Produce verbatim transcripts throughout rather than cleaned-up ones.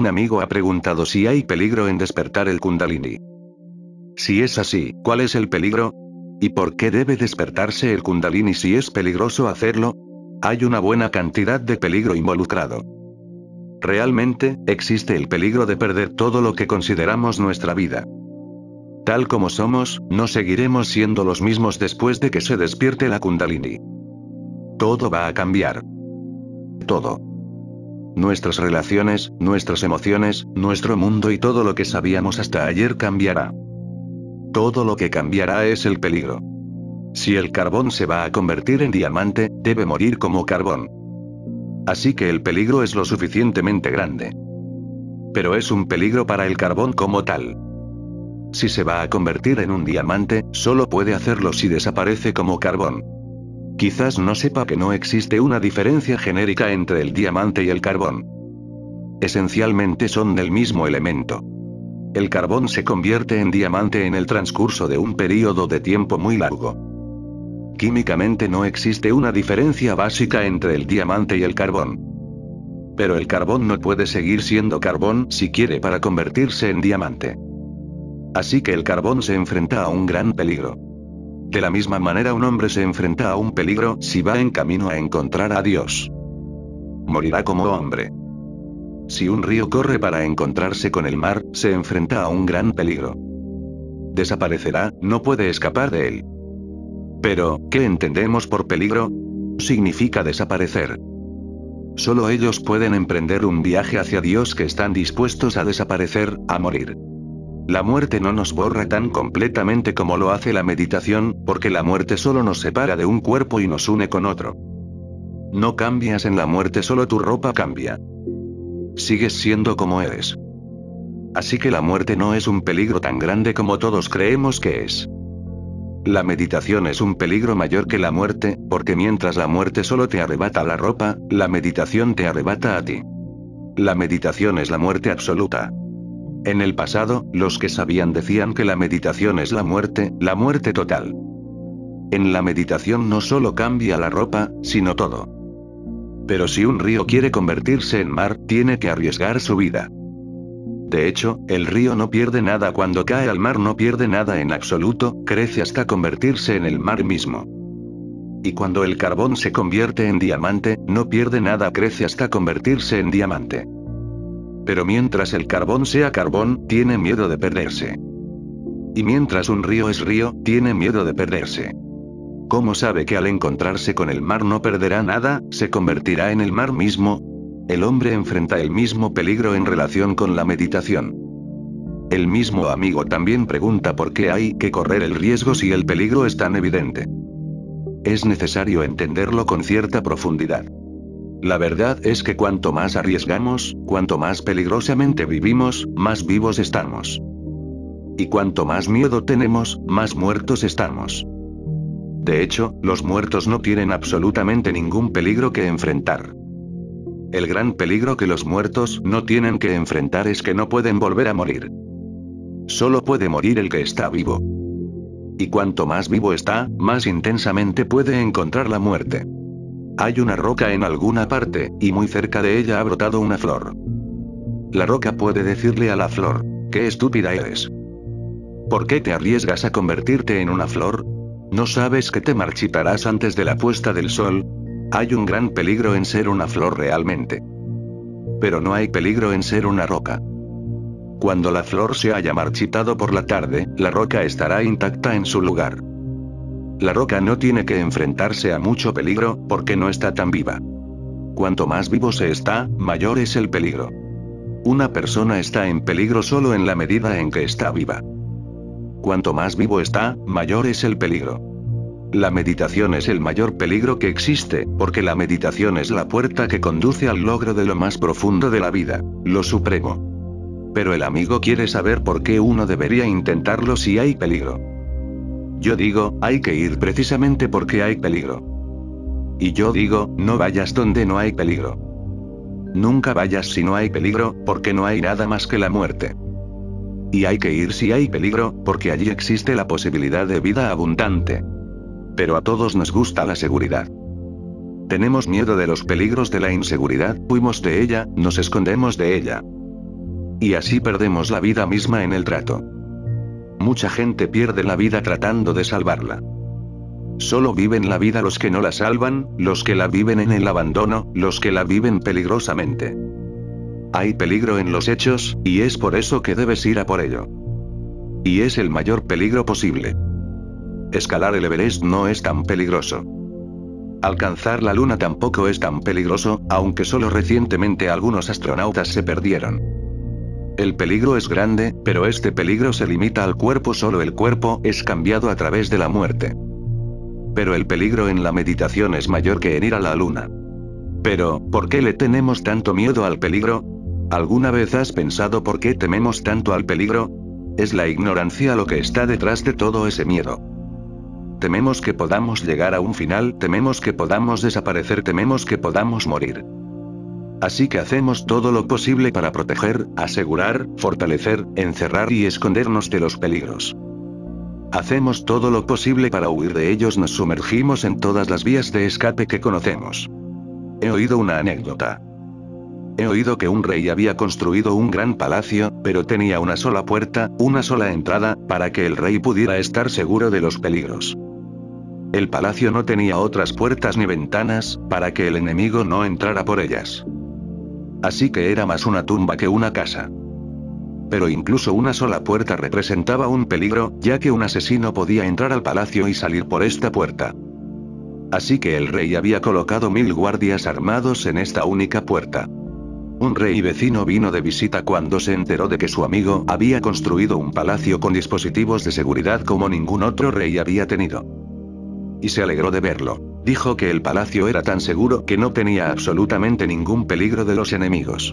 Un amigo ha preguntado si hay peligro en despertar el Kundalini. Si es así, ¿cuál es el peligro? ¿Y por qué debe despertarse el Kundalini si es peligroso hacerlo? Hay una buena cantidad de peligro involucrado. Realmente, existe el peligro de perder todo lo que consideramos nuestra vida. Tal como somos, no seguiremos siendo los mismos después de que se despierte la Kundalini. Todo va a cambiar. Todo. Nuestras relaciones, nuestras emociones, nuestro mundo y todo lo que sabíamos hasta ayer cambiará. Todo lo que cambiará es el peligro. Si el carbón se va a convertir en diamante, debe morir como carbón. Así que el peligro es lo suficientemente grande. Pero es un peligro para el carbón como tal. Si se va a convertir en un diamante, solo puede hacerlo si desaparece como carbón. Quizás no sepa que no existe una diferencia genérica entre el diamante y el carbón. Esencialmente son del mismo elemento. El carbón se convierte en diamante en el transcurso de un período de tiempo muy largo. Químicamente no existe una diferencia básica entre el diamante y el carbón. Pero el carbón no puede seguir siendo carbón si quiere para convertirse en diamante. Así que el carbón se enfrenta a un gran peligro. De la misma manera un hombre se enfrenta a un peligro si va en camino a encontrar a Dios. Morirá como hombre. Si un río corre para encontrarse con el mar, se enfrenta a un gran peligro. Desaparecerá, no puede escapar de él. Pero, ¿qué entendemos por peligro? Significa desaparecer. Solo ellos pueden emprender un viaje hacia Dios que están dispuestos a desaparecer, a morir. La muerte no nos borra tan completamente como lo hace la meditación, porque la muerte solo nos separa de un cuerpo y nos une con otro. No cambias en la muerte, solo tu ropa cambia. Sigues siendo como eres. Así que la muerte no es un peligro tan grande como todos creemos que es. La meditación es un peligro mayor que la muerte, porque mientras la muerte solo te arrebata la ropa, la meditación te arrebata a ti. La meditación es la muerte absoluta. En el pasado, los que sabían decían que la meditación es la muerte, la muerte total. En la meditación no solo cambia la ropa, sino todo. Pero si un río quiere convertirse en mar, tiene que arriesgar su vida. De hecho, el río no pierde nada cuando cae al mar, no pierde nada en absoluto, crece hasta convertirse en el mar mismo. Y cuando el carbón se convierte en diamante, no pierde nada, crece hasta convertirse en diamante. Pero mientras el carbón sea carbón, tiene miedo de perderse. Y mientras un río es río, tiene miedo de perderse. ¿Cómo sabe que al encontrarse con el mar no perderá nada, se convertirá en el mar mismo? El hombre enfrenta el mismo peligro en relación con la meditación. El mismo amigo también pregunta por qué hay que correr el riesgo si el peligro es tan evidente. Es necesario entenderlo con cierta profundidad. La verdad es que cuanto más arriesgamos, cuanto más peligrosamente vivimos, más vivos estamos. Y cuanto más miedo tenemos, más muertos estamos. De hecho, los muertos no tienen absolutamente ningún peligro que enfrentar. El gran peligro que los muertos no tienen que enfrentar es que no pueden volver a morir. Solo puede morir el que está vivo. Y cuanto más vivo está, más intensamente puede encontrar la muerte. Hay una roca en alguna parte, y muy cerca de ella ha brotado una flor. La roca puede decirle a la flor: «¡Qué estúpida eres! ¿Por qué te arriesgas a convertirte en una flor? ¿No sabes que te marchitarás antes de la puesta del sol?» Hay un gran peligro en ser una flor realmente. Pero no hay peligro en ser una roca. Cuando la flor se haya marchitado por la tarde, la roca estará intacta en su lugar. La roca no tiene que enfrentarse a mucho peligro, porque no está tan viva. Cuanto más vivo se está, mayor es el peligro. Una persona está en peligro solo en la medida en que está viva. Cuanto más vivo está, mayor es el peligro. La meditación es el mayor peligro que existe, porque la meditación es la puerta que conduce al logro de lo más profundo de la vida, lo supremo. Pero el amigo quiere saber por qué uno debería intentarlo si hay peligro. Yo digo, hay que ir precisamente porque hay peligro. Y yo digo, no vayas donde no hay peligro. Nunca vayas si no hay peligro, porque no hay nada más que la muerte. Y hay que ir si hay peligro, porque allí existe la posibilidad de vida abundante. Pero a todos nos gusta la seguridad. Tenemos miedo de los peligros de la inseguridad, huimos de ella, nos escondemos de ella. Y así perdemos la vida misma en el trato. Mucha gente pierde la vida tratando de salvarla. Solo viven la vida los que no la salvan, los que la viven en el abandono, los que la viven peligrosamente. Hay peligro en los hechos, y es por eso que debes ir a por ello. Y es el mayor peligro posible. Escalar el Everest no es tan peligroso. Alcanzar la Luna tampoco es tan peligroso, aunque solo recientemente algunos astronautas se perdieron. El peligro es grande, pero este peligro se limita al cuerpo, solo el cuerpo es cambiado a través de la muerte. Pero el peligro en la meditación es mayor que en ir a la Luna. Pero, ¿por qué le tenemos tanto miedo al peligro? ¿Alguna vez has pensado por qué tememos tanto al peligro? Es la ignorancia lo que está detrás de todo ese miedo. Tememos que podamos llegar a un final, tememos que podamos desaparecer, tememos que podamos morir. Así que hacemos todo lo posible para proteger, asegurar, fortalecer, encerrar y escondernos de los peligros. Hacemos todo lo posible para huir de ellos, nos sumergimos en todas las vías de escape que conocemos. He oído una anécdota. He oído que un rey había construido un gran palacio, pero tenía una sola puerta, una sola entrada, para que el rey pudiera estar seguro de los peligros. El palacio no tenía otras puertas ni ventanas, para que el enemigo no entrara por ellas. Así que era más una tumba que una casa. Pero incluso una sola puerta representaba un peligro, ya que un asesino podía entrar al palacio y salir por esta puerta. Así que el rey había colocado mil guardias armados en esta única puerta. Un rey vecino vino de visita cuando se enteró de que su amigo había construido un palacio con dispositivos de seguridad como ningún otro rey había tenido. Y se alegró de verlo. Dijo que el palacio era tan seguro que no tenía absolutamente ningún peligro de los enemigos.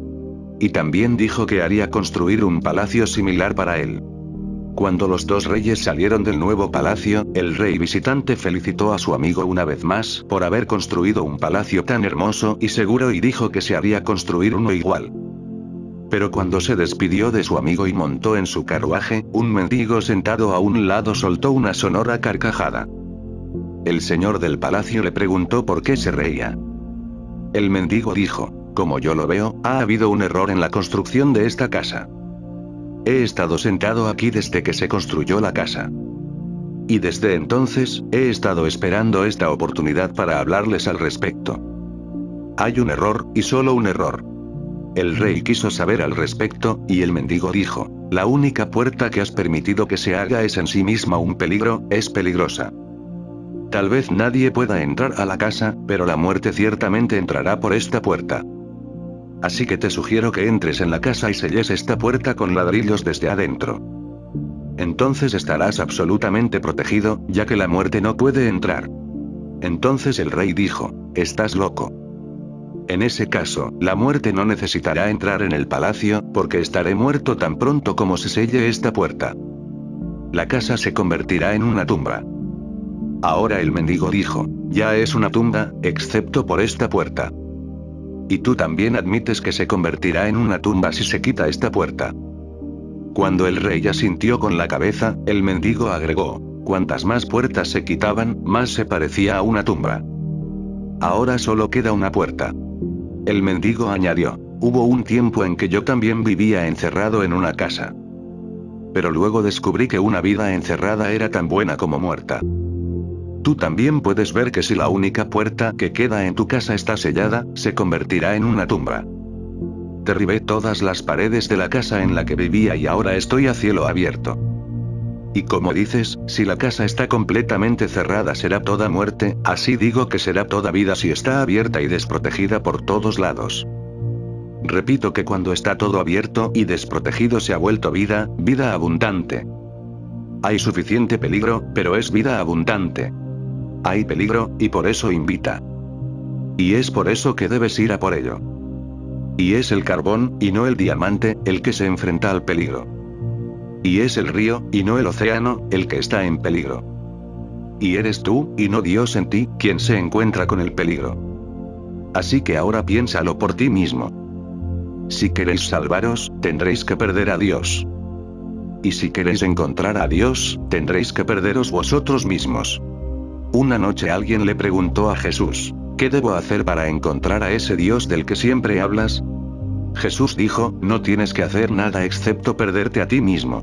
Y también dijo que haría construir un palacio similar para él. Cuando los dos reyes salieron del nuevo palacio, el rey visitante felicitó a su amigo una vez más por haber construido un palacio tan hermoso y seguro y dijo que se haría construir uno igual. Pero cuando se despidió de su amigo y montó en su carruaje, un mendigo sentado a un lado soltó una sonora carcajada. El señor del palacio le preguntó por qué se reía. El mendigo dijo: como yo lo veo, ha habido un error en la construcción de esta casa. He estado sentado aquí desde que se construyó la casa. Y desde entonces, he estado esperando esta oportunidad para hablarles al respecto. Hay un error, y solo un error. El rey quiso saber al respecto, y el mendigo dijo: la única puerta que has permitido que se haga es en sí misma un peligro, es peligrosa. Tal vez nadie pueda entrar a la casa, pero la muerte ciertamente entrará por esta puerta. Así que te sugiero que entres en la casa y selles esta puerta con ladrillos desde adentro. Entonces estarás absolutamente protegido, ya que la muerte no puede entrar. Entonces el rey dijo: estás loco. En ese caso, la muerte no necesitará entrar en el palacio, porque estaré muerto tan pronto como se selle esta puerta. La casa se convertirá en una tumba. Ahora el mendigo dijo: ya es una tumba, excepto por esta puerta. Y tú también admites que se convertirá en una tumba si se quita esta puerta. Cuando el rey asintió con la cabeza, el mendigo agregó: cuantas más puertas se quitaban, más se parecía a una tumba. Ahora solo queda una puerta. El mendigo añadió: hubo un tiempo en que yo también vivía encerrado en una casa. Pero luego descubrí que una vida encerrada era tan buena como muerta. Tú también puedes ver que si la única puerta que queda en tu casa está sellada, se convertirá en una tumba. Derribé todas las paredes de la casa en la que vivía y ahora estoy a cielo abierto. Y como dices, si la casa está completamente cerrada será toda muerte, así digo que será toda vida si está abierta y desprotegida por todos lados. Repito que cuando está todo abierto y desprotegido se ha vuelto vida, vida abundante. Hay suficiente peligro, pero es vida abundante. Hay peligro, y por eso invita. Y es por eso que debes ir a por ello. Y es el carbón, y no el diamante, el que se enfrenta al peligro. Y es el río, y no el océano, el que está en peligro. Y eres tú, y no Dios en ti, quien se encuentra con el peligro. Así que ahora piénsalo por ti mismo. Si queréis salvaros, tendréis que perder a Dios. Y si queréis encontrar a Dios, tendréis que perderos vosotros mismos. Una noche alguien le preguntó a Jesús: ¿qué debo hacer para encontrar a ese Dios del que siempre hablas? Jesús dijo, no tienes que hacer nada excepto perderte a ti mismo.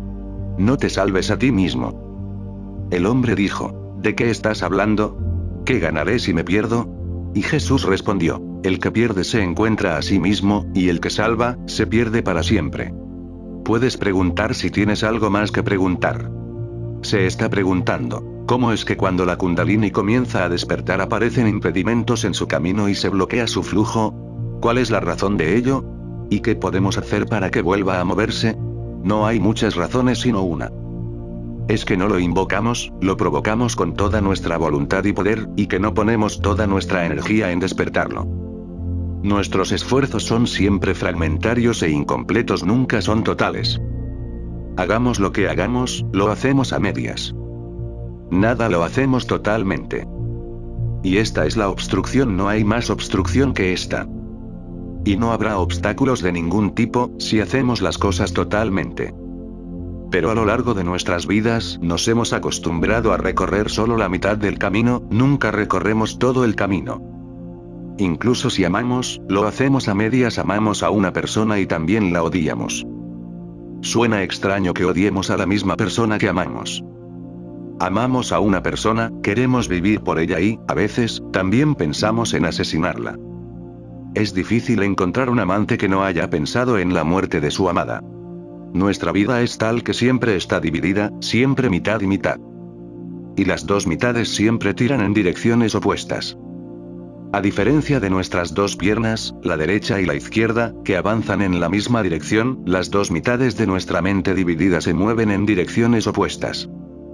No te salves a ti mismo. El hombre dijo, ¿de qué estás hablando? ¿Qué ganaré si me pierdo? Y Jesús respondió, el que pierde se encuentra a sí mismo, y el que salva, se pierde para siempre. Puedes preguntar si tienes algo más que preguntar. Se está preguntando, ¿cómo es que cuando la Kundalini comienza a despertar aparecen impedimentos en su camino y se bloquea su flujo? ¿Cuál es la razón de ello? ¿Y qué podemos hacer para que vuelva a moverse? No hay muchas razones sino una. Es que no lo invocamos, lo provocamos con toda nuestra voluntad y poder, y que no ponemos toda nuestra energía en despertarlo. Nuestros esfuerzos son siempre fragmentarios e incompletos, nunca son totales. Hagamos lo que hagamos, lo hacemos a medias. Nada lo hacemos totalmente. Y esta es la obstrucción, no hay más obstrucción que esta. Y no habrá obstáculos de ningún tipo, si hacemos las cosas totalmente. Pero a lo largo de nuestras vidas, nos hemos acostumbrado a recorrer solo la mitad del camino, nunca recorremos todo el camino. Incluso si amamos, lo hacemos a medias, amamos a una persona y también la odiamos. Suena extraño que odiemos a la misma persona que amamos. Amamos a una persona, queremos vivir por ella y, a veces, también pensamos en asesinarla. Es difícil encontrar un amante que no haya pensado en la muerte de su amada. Nuestra vida es tal que siempre está dividida, siempre mitad y mitad. Y las dos mitades siempre tiran en direcciones opuestas. A diferencia de nuestras dos piernas, la derecha y la izquierda, que avanzan en la misma dirección, las dos mitades de nuestra mente dividida se mueven en direcciones opuestas.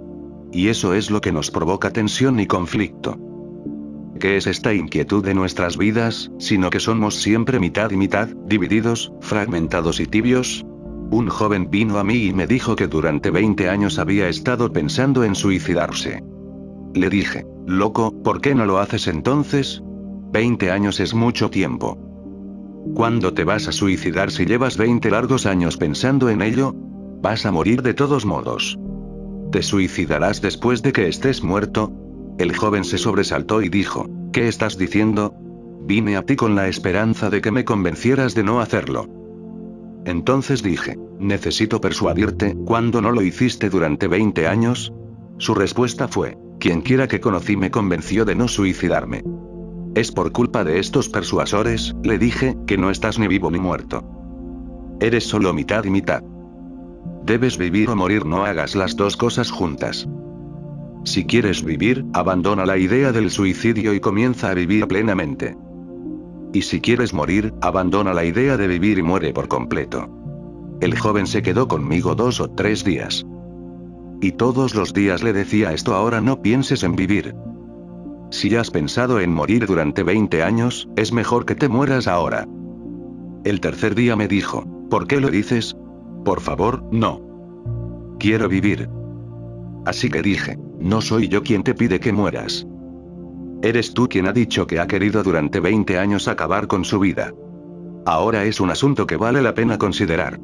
Y eso es lo que nos provoca tensión y conflicto. ¿Qué es esta inquietud de nuestras vidas, sino que somos siempre mitad y mitad, divididos, fragmentados y tibios? Un joven vino a mí y me dijo que durante veinte años había estado pensando en suicidarse. Le dije, loco, ¿por qué no lo haces entonces? veinte años es mucho tiempo. ¿Cuándo te vas a suicidar si llevas veinte largos años pensando en ello? Vas a morir de todos modos. ¿Te suicidarás después de que estés muerto? El joven se sobresaltó y dijo, ¿qué estás diciendo? Vine a ti con la esperanza de que me convencieras de no hacerlo. Entonces dije, necesito persuadirte, ¿cuándo no lo hiciste durante veinte años? Su respuesta fue, quien quiera que conocí me convenció de no suicidarme. Es por culpa de estos persuasores, le dije, que no estás ni vivo ni muerto. Eres solo mitad y mitad. Debes vivir o morir, no hagas las dos cosas juntas. Si quieres vivir, abandona la idea del suicidio y comienza a vivir plenamente. Y si quieres morir, abandona la idea de vivir y muere por completo. El joven se quedó conmigo dos o tres días. Y todos los días le decía esto: ahora no pienses en vivir. Si has pensado en morir durante veinte años, es mejor que te mueras ahora. El tercer día me dijo, ¿por qué lo dices? Por favor, no. Quiero vivir. Así que dije, no soy yo quien te pide que mueras. Eres tú quien ha dicho que ha querido durante veinte años acabar con su vida. Ahora es un asunto que vale la pena considerar.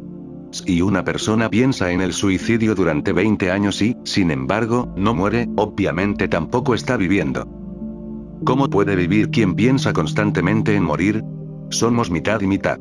Si una persona piensa en el suicidio durante veinte años y, sin embargo, no muere, obviamente tampoco está viviendo. ¿Cómo puede vivir quien piensa constantemente en morir? Somos mitad y mitad.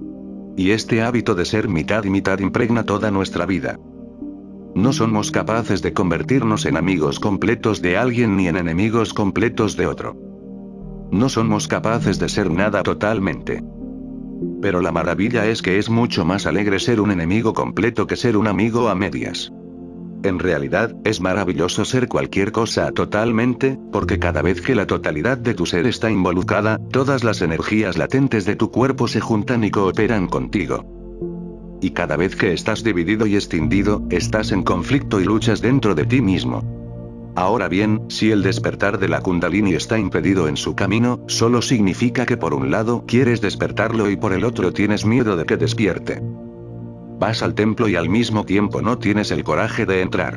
Y este hábito de ser mitad y mitad impregna toda nuestra vida. No somos capaces de convertirnos en amigos completos de alguien ni en enemigos completos de otro. No somos capaces de ser nada totalmente. Pero la maravilla es que es mucho más alegre ser un enemigo completo que ser un amigo a medias. En realidad, es maravilloso ser cualquier cosa totalmente, porque cada vez que la totalidad de tu ser está involucrada, todas las energías latentes de tu cuerpo se juntan y cooperan contigo. Y cada vez que estás dividido y escindido, estás en conflicto y luchas dentro de ti mismo. Ahora bien, si el despertar de la Kundalini está impedido en su camino, solo significa que por un lado quieres despertarlo y por el otro tienes miedo de que despierte. Vas al templo y al mismo tiempo no tienes el coraje de entrar.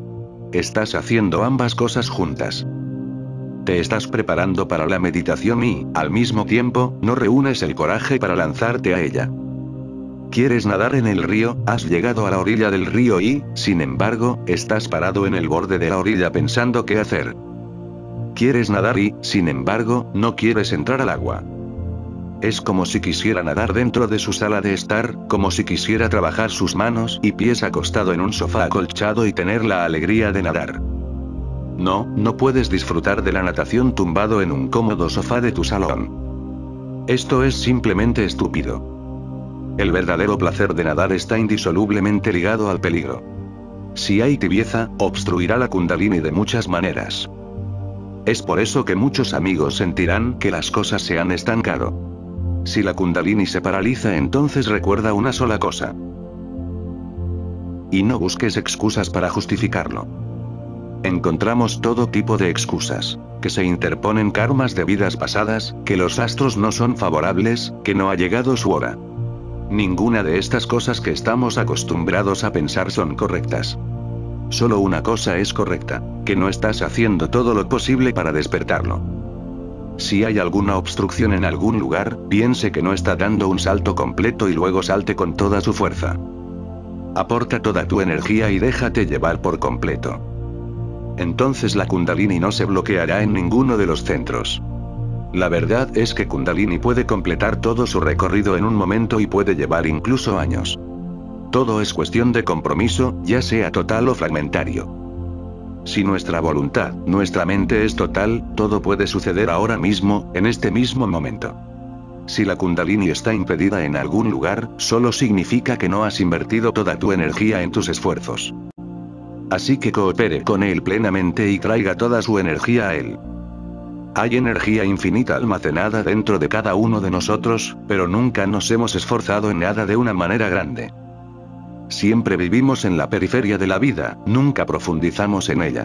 Estás haciendo ambas cosas juntas. Te estás preparando para la meditación y, al mismo tiempo, no reúnes el coraje para lanzarte a ella. Quieres nadar en el río, has llegado a la orilla del río y, sin embargo, estás parado en el borde de la orilla pensando qué hacer. Quieres nadar y, sin embargo, no quieres entrar al agua. Es como si quisiera nadar dentro de su sala de estar, como si quisiera trabajar sus manos y pies acostado en un sofá acolchado y tener la alegría de nadar. No, no puedes disfrutar de la natación tumbado en un cómodo sofá de tu salón. Esto es simplemente estúpido. El verdadero placer de nadar está indisolublemente ligado al peligro. Si hay tibieza, obstruirá la Kundalini de muchas maneras. Es por eso que muchos amigos sentirán que las cosas se han estancado. Si la Kundalini se paraliza, entonces recuerda una sola cosa. Y no busques excusas para justificarlo. Encontramos todo tipo de excusas. Que se interponen karmas de vidas pasadas, que los astros no son favorables, que no ha llegado su hora. Ninguna de estas cosas que estamos acostumbrados a pensar son correctas. Solo una cosa es correcta, que no estás haciendo todo lo posible para despertarlo. Si hay alguna obstrucción en algún lugar, piense que no está dando un salto completo y luego salte con toda su fuerza. Aporta toda tu energía y déjate llevar por completo. Entonces la Kundalini no se bloqueará en ninguno de los centros. La verdad es que Kundalini puede completar todo su recorrido en un momento y puede llevar incluso años. Todo es cuestión de compromiso, ya sea total o fragmentario. Si nuestra voluntad, nuestra mente es total, todo puede suceder ahora mismo, en este mismo momento. Si la Kundalini está impedida en algún lugar, solo significa que no has invertido toda tu energía en tus esfuerzos. Así que coopere con él plenamente y traiga toda su energía a él. Hay energía infinita almacenada dentro de cada uno de nosotros, pero nunca nos hemos esforzado en nada de una manera grande. Siempre vivimos en la periferia de la vida, nunca profundizamos en ella.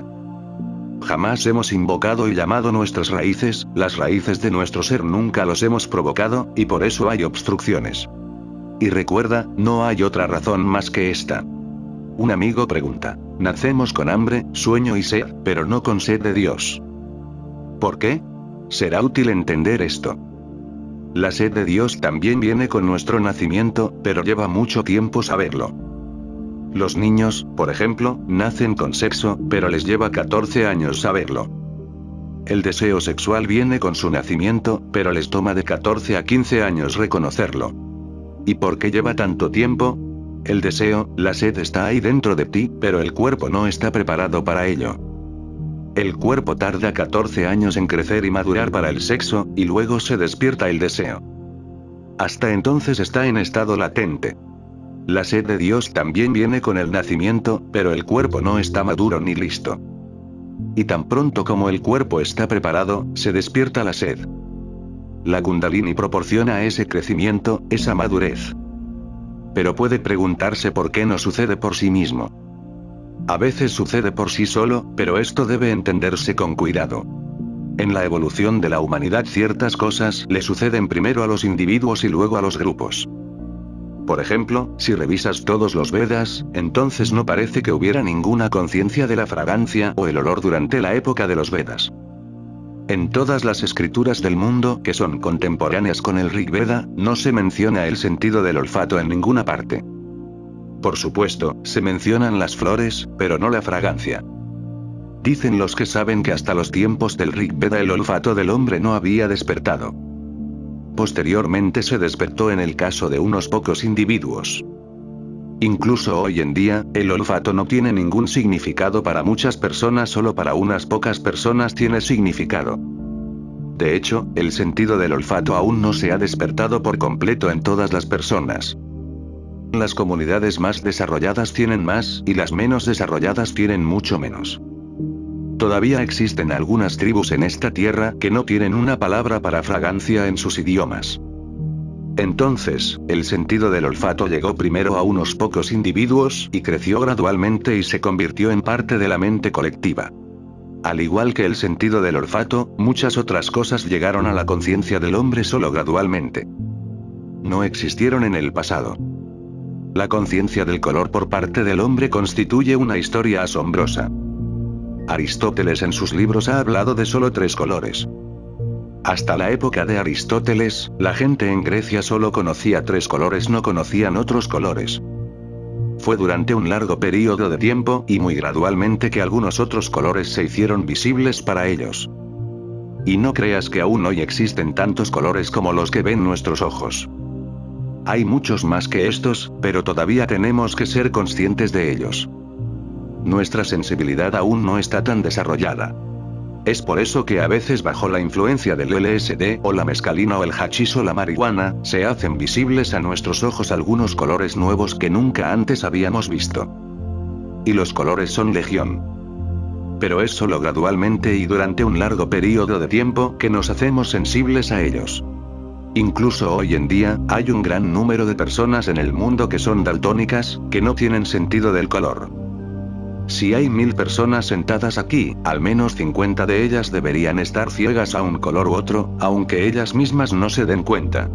Jamás hemos invocado y llamado nuestras raíces, las raíces de nuestro ser nunca los hemos provocado, y por eso hay obstrucciones. Y recuerda, no hay otra razón más que esta. Un amigo pregunta, nacemos con hambre, sueño y sed, pero no con sed de Dios. ¿Por qué? Será útil entender esto. La sed de Dios también viene con nuestro nacimiento, pero lleva mucho tiempo saberlo. Los niños, por ejemplo, nacen con sexo, pero les lleva catorce años saberlo. El deseo sexual viene con su nacimiento, pero les toma de catorce a quince años reconocerlo. ¿Y por qué lleva tanto tiempo? El deseo, la sed está ahí dentro de ti, pero el cuerpo no está preparado para ello. El cuerpo tarda catorce años en crecer y madurar para el sexo, y luego se despierta el deseo. Hasta entonces está en estado latente. La sed de Dios también viene con el nacimiento, pero el cuerpo no está maduro ni listo. Y tan pronto como el cuerpo está preparado, se despierta la sed. La Kundalini proporciona ese crecimiento, esa madurez. Pero puede preguntarse por qué no sucede por sí mismo. A veces sucede por sí solo, pero esto debe entenderse con cuidado. En la evolución de la humanidad ciertas cosas le suceden primero a los individuos y luego a los grupos. Por ejemplo, si revisas todos los Vedas, entonces no parece que hubiera ninguna conciencia de la fragancia o el olor durante la época de los Vedas. En todas las escrituras del mundo que son contemporáneas con el Rig Veda, no se menciona el sentido del olfato en ninguna parte. Por supuesto, se mencionan las flores, pero no la fragancia. Dicen los que saben que hasta los tiempos del Rig Veda el olfato del hombre no había despertado. Posteriormente se despertó en el caso de unos pocos individuos. Incluso hoy en día, el olfato no tiene ningún significado para muchas personas, solo para unas pocas personas tiene significado. De hecho, el sentido del olfato aún no se ha despertado por completo en todas las personas. Las comunidades más desarrolladas tienen más, y las menos desarrolladas tienen mucho menos. Todavía existen algunas tribus en esta tierra que no tienen una palabra para fragancia en sus idiomas. Entonces, el sentido del olfato llegó primero a unos pocos individuos y creció gradualmente y se convirtió en parte de la mente colectiva. Al igual que el sentido del olfato, muchas otras cosas llegaron a la conciencia del hombre solo gradualmente. No existieron en el pasado. La conciencia del color por parte del hombre constituye una historia asombrosa. Aristóteles en sus libros ha hablado de solo tres colores. Hasta la época de Aristóteles, la gente en Grecia solo conocía tres colores, no conocían otros colores. Fue durante un largo periodo de tiempo, y muy gradualmente, que algunos otros colores se hicieron visibles para ellos. Y no creas que aún hoy existen tantos colores como los que ven nuestros ojos. Hay muchos más que estos, pero todavía tenemos que ser conscientes de ellos. Nuestra sensibilidad aún no está tan desarrollada. Es por eso que a veces bajo la influencia del L S D o la mescalina o el hachís o la marihuana, se hacen visibles a nuestros ojos algunos colores nuevos que nunca antes habíamos visto. Y los colores son legión. Pero es solo gradualmente y durante un largo periodo de tiempo que nos hacemos sensibles a ellos. Incluso hoy en día, hay un gran número de personas en el mundo que son daltónicas, que no tienen sentido del color. Si hay mil personas sentadas aquí, al menos cincuenta de ellas deberían estar ciegas a un color u otro, aunque ellas mismas no se den cuenta.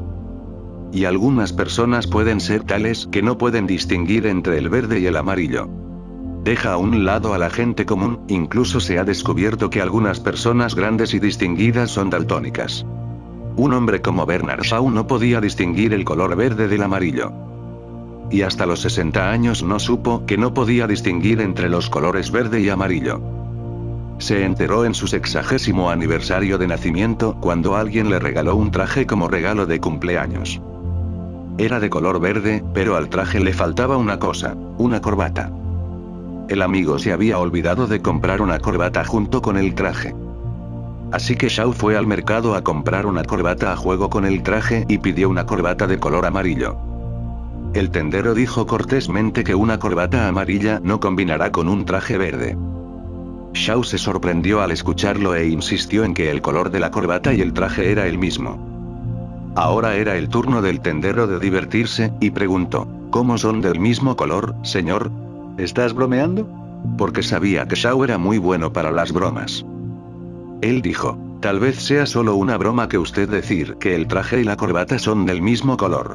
Y algunas personas pueden ser tales que no pueden distinguir entre el verde y el amarillo. Deja a un lado a la gente común, incluso se ha descubierto que algunas personas grandes y distinguidas son daltónicas. Un hombre como Bernard Shaw no podía distinguir el color verde del amarillo. Y hasta los sesenta años no supo que no podía distinguir entre los colores verde y amarillo. Se enteró en su sexagésimo aniversario de nacimiento cuando alguien le regaló un traje como regalo de cumpleaños. Era de color verde, pero al traje le faltaba una cosa, una corbata. El amigo se había olvidado de comprar una corbata junto con el traje. Así que Shaw fue al mercado a comprar una corbata a juego con el traje y pidió una corbata de color amarillo. El tendero dijo cortésmente que una corbata amarilla no combinará con un traje verde. Shaw se sorprendió al escucharlo e insistió en que el color de la corbata y el traje era el mismo. Ahora era el turno del tendero de divertirse, y preguntó, ¿cómo son del mismo color, señor? ¿Estás bromeando? Porque sabía que Shaw era muy bueno para las bromas. Él dijo, tal vez sea solo una broma que usted decir que el traje y la corbata son del mismo color.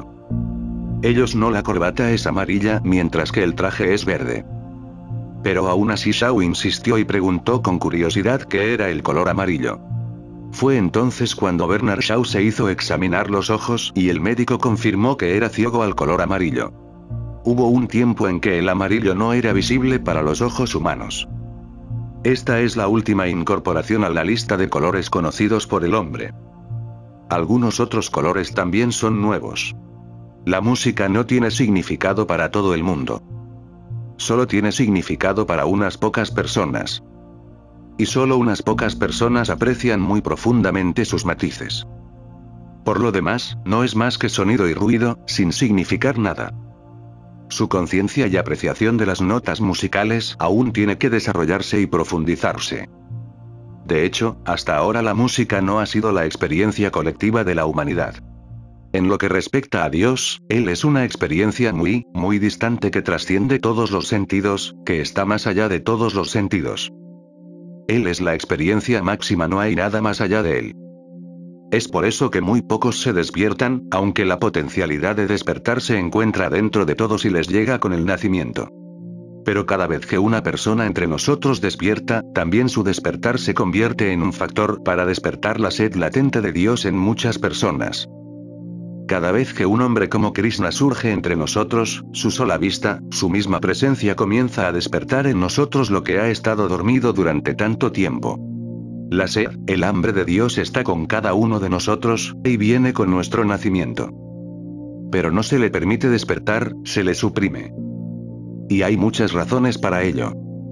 Ellos no, la corbata es amarilla mientras que el traje es verde. Pero aún así Shaw insistió y preguntó con curiosidad qué era el color amarillo. Fue entonces cuando Bernard Shaw se hizo examinar los ojos y el médico confirmó que era ciego al color amarillo. Hubo un tiempo en que el amarillo no era visible para los ojos humanos. Esta es la última incorporación a la lista de colores conocidos por el hombre. Algunos otros colores también son nuevos. La música no tiene significado para todo el mundo. Solo tiene significado para unas pocas personas. Y solo unas pocas personas aprecian muy profundamente sus matices. Por lo demás, no es más que sonido y ruido, sin significar nada. Su conciencia y apreciación de las notas musicales aún tiene que desarrollarse y profundizarse. De hecho, hasta ahora la música no ha sido la experiencia colectiva de la humanidad. En lo que respecta a Dios, Él es una experiencia muy, muy distante que trasciende todos los sentidos, que está más allá de todos los sentidos. Él es la experiencia máxima, no hay nada más allá de Él. Es por eso que muy pocos se despiertan, aunque la potencialidad de despertar se encuentra dentro de todos y les llega con el nacimiento. Pero cada vez que una persona entre nosotros despierta, también su despertar se convierte en un factor para despertar la sed latente de Dios en muchas personas. Cada vez que un hombre como Krishna surge entre nosotros, su sola vista, su misma presencia comienza a despertar en nosotros lo que ha estado dormido durante tanto tiempo. La sed, el hambre de Dios está con cada uno de nosotros, y viene con nuestro nacimiento. Pero no se le permite despertar, se le suprime. Y hay muchas razones para ello.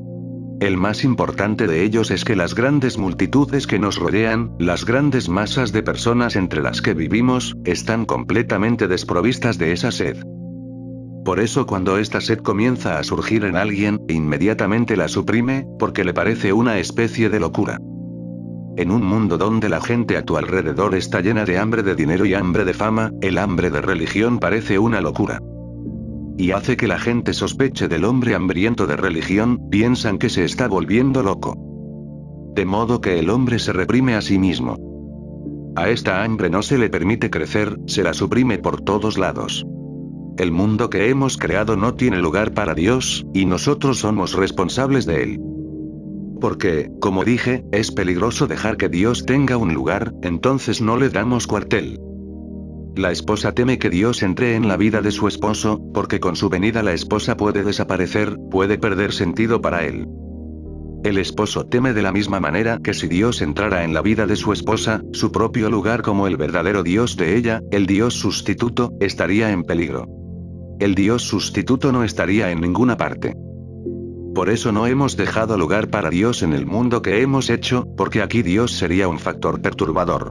El más importante de ellos es que las grandes multitudes que nos rodean, las grandes masas de personas entre las que vivimos, están completamente desprovistas de esa sed. Por eso cuando esta sed comienza a surgir en alguien, inmediatamente la suprime, porque le parece una especie de locura. En un mundo donde la gente a tu alrededor está llena de hambre de dinero y hambre de fama, el hambre de religión parece una locura. Y hace que la gente sospeche del hombre hambriento de religión, piensan que se está volviendo loco. De modo que el hombre se reprime a sí mismo. A esta hambre no se le permite crecer, se la suprime por todos lados. El mundo que hemos creado no tiene lugar para Dios, y nosotros somos responsables de él. Porque, como dije, es peligroso dejar que Dios tenga un lugar, entonces no le damos cuartel. La esposa teme que Dios entre en la vida de su esposo, porque con su venida la esposa puede desaparecer, puede perder sentido para él. El esposo teme de la misma manera que si Dios entrara en la vida de su esposa, su propio lugar como el verdadero Dios de ella, el Dios sustituto, estaría en peligro. El Dios sustituto no estaría en ninguna parte. Por eso no hemos dejado lugar para Dios en el mundo que hemos hecho, porque aquí Dios sería un factor perturbador.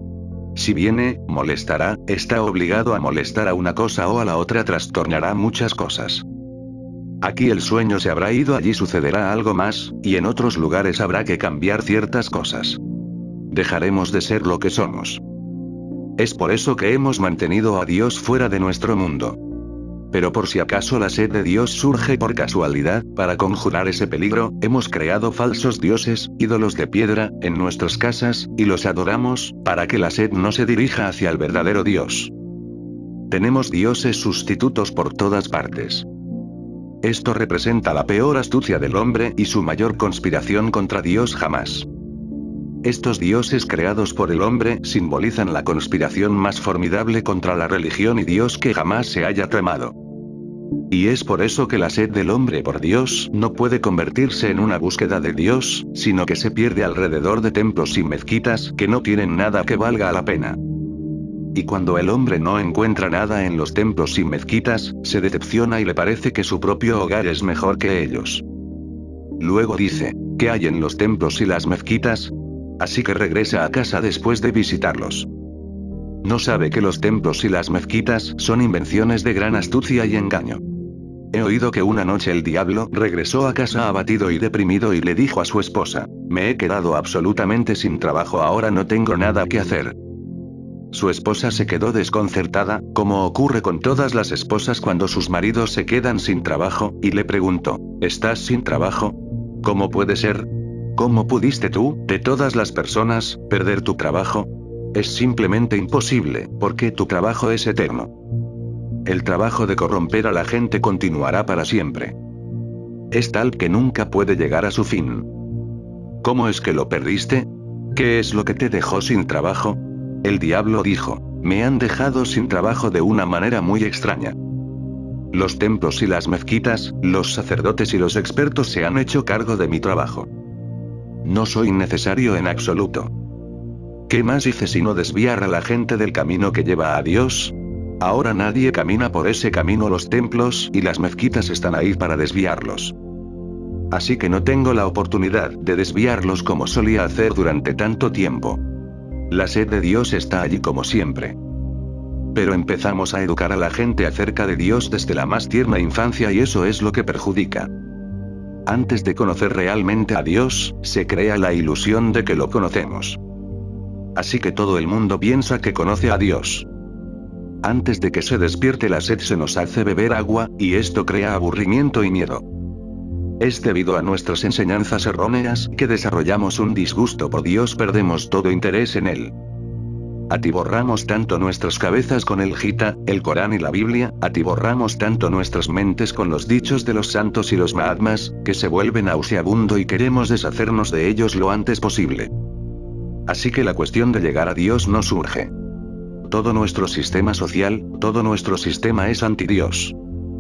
Si viene, molestará, está obligado a molestar a una cosa o a la otra, trastornará muchas cosas. Aquí el sueño se habrá ido, allí sucederá algo más, y en otros lugares habrá que cambiar ciertas cosas. Dejaremos de ser lo que somos. Es por eso que hemos mantenido a Dios fuera de nuestro mundo. Pero por si acaso la sed de Dios surge por casualidad, para conjurar ese peligro, hemos creado falsos dioses, ídolos de piedra, en nuestras casas, y los adoramos, para que la sed no se dirija hacia el verdadero Dios. Tenemos dioses sustitutos por todas partes. Esto representa la peor astucia del hombre y su mayor conspiración contra Dios jamás. Estos dioses creados por el hombre simbolizan la conspiración más formidable contra la religión y Dios que jamás se haya tramado. Y es por eso que la sed del hombre por Dios no puede convertirse en una búsqueda de Dios, sino que se pierde alrededor de templos y mezquitas que no tienen nada que valga la pena. Y cuando el hombre no encuentra nada en los templos y mezquitas, se decepciona y le parece que su propio hogar es mejor que ellos. Luego dice, ¿qué hay en los templos y las mezquitas? Así que regresa a casa después de visitarlos. No sabe que los templos y las mezquitas son invenciones de gran astucia y engaño. He oído que una noche el diablo regresó a casa abatido y deprimido y le dijo a su esposa, me he quedado absolutamente sin trabajo, ahora no tengo nada que hacer. Su esposa se quedó desconcertada, como ocurre con todas las esposas cuando sus maridos se quedan sin trabajo, y le preguntó, ¿estás sin trabajo? ¿Cómo puede ser? ¿Cómo pudiste tú, de todas las personas, perder tu trabajo? Es simplemente imposible, porque tu trabajo es eterno. El trabajo de corromper a la gente continuará para siempre. Es tal que nunca puede llegar a su fin. ¿Cómo es que lo perdiste? ¿Qué es lo que te dejó sin trabajo? El diablo dijo, me han dejado sin trabajo de una manera muy extraña. Los templos y las mezquitas, los sacerdotes y los expertos se han hecho cargo de mi trabajo. No soy necesario en absoluto. ¿Qué más hice sino desviar a la gente del camino que lleva a Dios? Ahora nadie camina por ese camino, los templos y las mezquitas están ahí para desviarlos. Así que no tengo la oportunidad de desviarlos como solía hacer durante tanto tiempo. La sed de Dios está allí como siempre. Pero empezamos a educar a la gente acerca de Dios desde la más tierna infancia y eso es lo que perjudica. Antes de conocer realmente a Dios, se crea la ilusión de que lo conocemos. Así que todo el mundo piensa que conoce a Dios. Antes de que se despierte la sed se nos hace beber agua, y esto crea aburrimiento y miedo. Es debido a nuestras enseñanzas erróneas que desarrollamos un disgusto por Dios, perdemos todo interés en Él. Atiborramos tanto nuestras cabezas con el Gita, el Corán y la Biblia, atiborramos tanto nuestras mentes con los dichos de los santos y los Mahatmas, que se vuelve nauseabundo y queremos deshacernos de ellos lo antes posible. Así que la cuestión de llegar a Dios no surge. Todo nuestro sistema social, todo nuestro sistema es anti-Dios.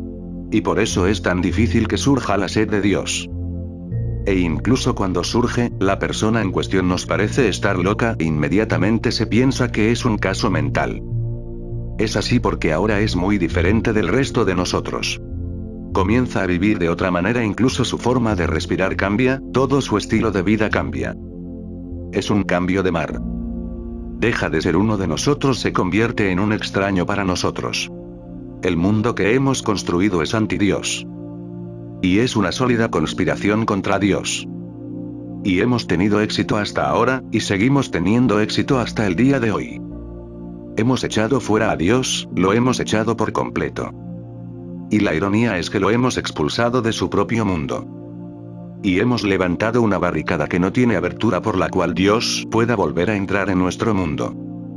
Y por eso es tan difícil que surja la sed de Dios. E incluso cuando surge, la persona en cuestión nos parece estar loca e inmediatamente se piensa que es un caso mental. Es así porque ahora es muy diferente del resto de nosotros. Comienza a vivir de otra manera, incluso su forma de respirar cambia, todo su estilo de vida cambia. Es un cambio de mar. Deja de ser uno de nosotros, se convierte en un extraño para nosotros. El mundo que hemos construido es anti-Dios. Y es una sólida conspiración contra Dios. Y hemos tenido éxito hasta ahora, y seguimos teniendo éxito hasta el día de hoy. Hemos echado fuera a Dios, lo hemos echado por completo. Y la ironía es que lo hemos expulsado de su propio mundo. Y hemos levantado una barricada que no tiene abertura por la cual Dios pueda volver a entrar en nuestro mundo.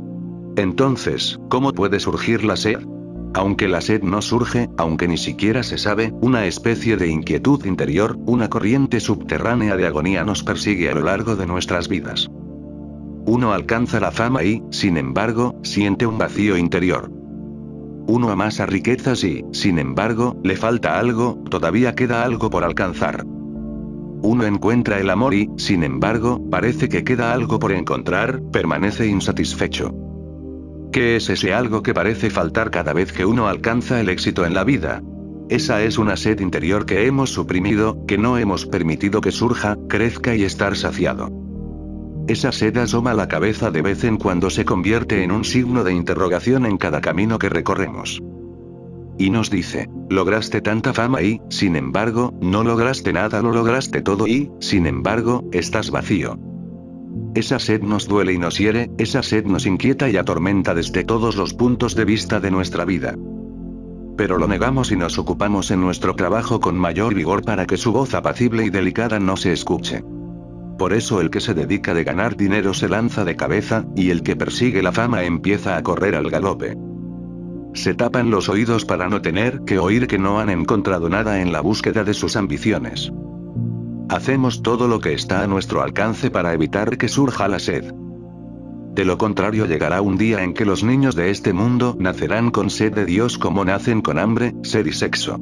Entonces, ¿cómo puede surgir la sed? Aunque la sed no surge, aunque ni siquiera se sabe, una especie de inquietud interior, una corriente subterránea de agonía nos persigue a lo largo de nuestras vidas. Uno alcanza la fama y, sin embargo, siente un vacío interior. Uno amasa riquezas y, sin embargo, le falta algo, todavía queda algo por alcanzar. uno encuentra el amor y, sin embargo, parece que queda algo por encontrar, permanece insatisfecho. ¿Qué es ese algo que parece faltar cada vez que uno alcanza el éxito en la vida? Esa es una sed interior que hemos suprimido, que no hemos permitido que surja, crezca y estar saciado. Esa sed asoma la cabeza de vez en cuando, se convierte en un signo de interrogación en cada camino que recorremos. Y nos dice, lograste tanta fama y, sin embargo, no lograste nada, lo lograste todo y, sin embargo, estás vacío. Esa sed nos duele y nos hiere, esa sed nos inquieta y atormenta desde todos los puntos de vista de nuestra vida. Pero lo negamos y nos ocupamos en nuestro trabajo con mayor vigor para que su voz apacible y delicada no se escuche. Por eso el que se dedica de ganar dinero se lanza de cabeza, y el que persigue la fama empieza a correr al galope. Se tapan los oídos para no tener que oír que no han encontrado nada en la búsqueda de sus ambiciones. Hacemos todo lo que está a nuestro alcance para evitar que surja la sed. De lo contrario, llegará un día en que los niños de este mundo nacerán con sed de Dios como nacen con hambre, sed y sexo.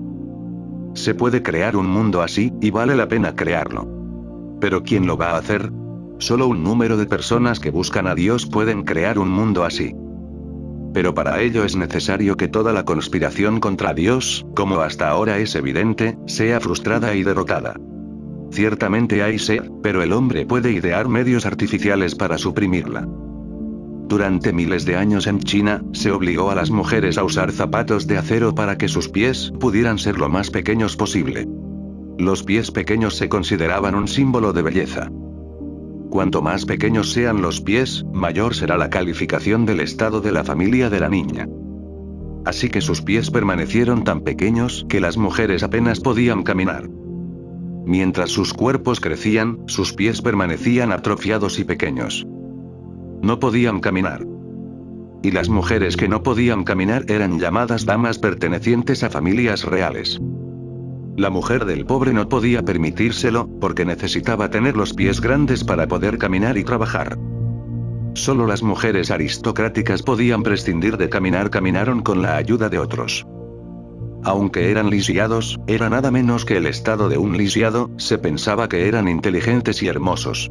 Se puede crear un mundo así, y vale la pena crearlo. ¿Pero quién lo va a hacer? Solo un número de personas que buscan a Dios pueden crear un mundo así. Pero para ello es necesario que toda la conspiración contra Dios, como hasta ahora es evidente, sea frustrada y derrotada. Ciertamente hay sed, pero el hombre puede idear medios artificiales para suprimirla. Durante miles de años en China, se obligó a las mujeres a usar zapatos de acero para que sus pies pudieran ser lo más pequeños posible. Los pies pequeños se consideraban un símbolo de belleza. Cuanto más pequeños sean los pies, mayor será la calificación del estado de la familia de la niña. Así que sus pies permanecieron tan pequeños que las mujeres apenas podían caminar. Mientras sus cuerpos crecían, sus pies permanecían atrofiados y pequeños. No podían caminar. Y las mujeres que no podían caminar eran llamadas damas pertenecientes a familias reales. La mujer del pobre no podía permitírselo, porque necesitaba tener los pies grandes para poder caminar y trabajar. Solo las mujeres aristocráticas podían prescindir de caminar, caminaron con la ayuda de otros. Aunque eran lisiados, era nada menos que el estado de un lisiado, se pensaba que eran inteligentes y hermosos.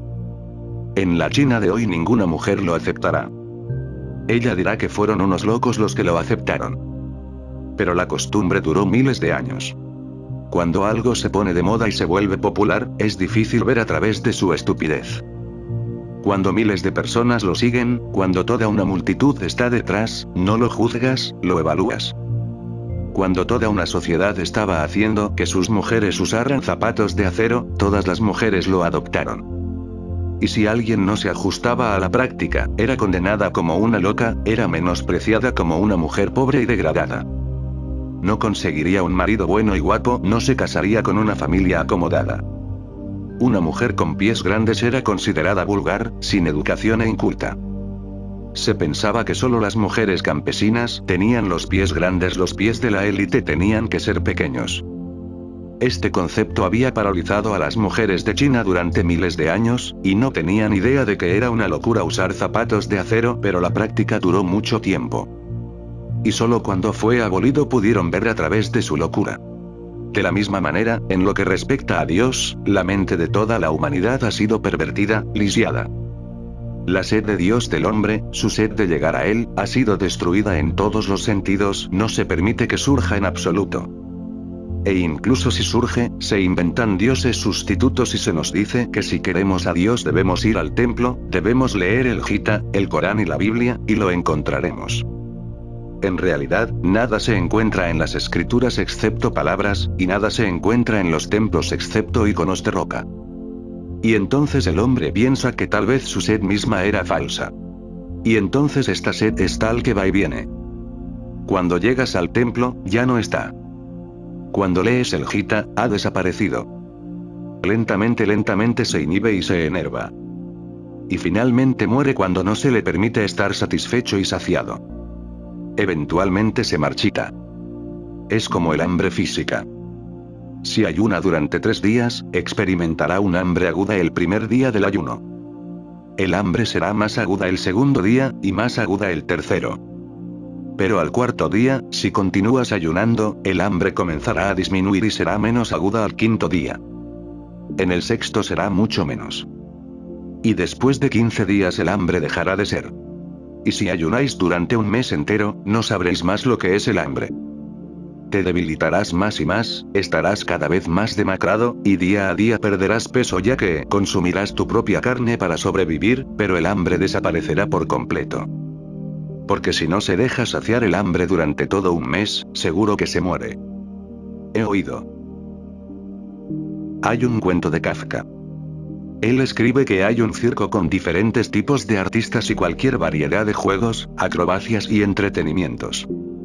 En la China de hoy ninguna mujer lo aceptará. Ella dirá que fueron unos locos los que lo aceptaron. Pero la costumbre duró miles de años. Cuando algo se pone de moda y se vuelve popular, es difícil ver a través de su estupidez. Cuando miles de personas lo siguen, cuando toda una multitud está detrás, no lo juzgas, lo evalúas. Cuando toda una sociedad estaba haciendo que sus mujeres usaran zapatos de acero, todas las mujeres lo adoptaron. Y si alguien no se ajustaba a la práctica, era condenada como una loca, era menospreciada como una mujer pobre y degradada. No conseguiría un marido bueno y guapo, no se casaría con una familia acomodada. Una mujer con pies grandes era considerada vulgar, sin educación e inculta. Se pensaba que solo las mujeres campesinas tenían los pies grandes, los pies de la élite tenían que ser pequeños. Este concepto había paralizado a las mujeres de China durante miles de años, y no tenían idea de que era una locura usar zapatos de acero, pero la práctica duró mucho tiempo. Y solo cuando fue abolido pudieron ver a través de su locura. De la misma manera, en lo que respecta a Dios, la mente de toda la humanidad ha sido pervertida, lisiada. La sed de Dios del hombre, su sed de llegar a Él, ha sido destruida en todos los sentidos, no se permite que surja en absoluto. E incluso si surge, se inventan dioses sustitutos y se nos dice que si queremos a Dios debemos ir al templo, debemos leer el Gita, el Corán y la Biblia, y lo encontraremos. En realidad, nada se encuentra en las escrituras excepto palabras, y nada se encuentra en los templos excepto iconos de roca. Y entonces el hombre piensa que tal vez su sed misma era falsa. Y entonces esta sed es tal que va y viene. Cuando llegas al templo, ya no está. Cuando lees el Gita, ha desaparecido. Lentamente, lentamente se inhibe y se enerva. Y finalmente muere cuando no se le permite estar satisfecho y saciado. Eventualmente se marchita. Es como el hambre física. Si ayuna durante tres días, experimentará un hambre aguda el primer día del ayuno. El hambre será más aguda el segundo día, y más aguda el tercero. Pero al cuarto día, si continúas ayunando, el hambre comenzará a disminuir y será menos aguda al quinto día. En el sexto será mucho menos. Y después de quince días el hambre dejará de ser. Y si ayunáis durante un mes entero, no sabréis más lo que es el hambre. Te debilitarás más y más, estarás cada vez más demacrado, y día a día perderás peso ya que consumirás tu propia carne para sobrevivir, pero el hambre desaparecerá por completo. Porque si no se deja saciar el hambre durante todo un mes, seguro que se muere. He oído. Hay un cuento de Kafka. Él escribe que hay un circo con diferentes tipos de artistas y cualquier variedad de juegos, acrobacias y entretenimientos.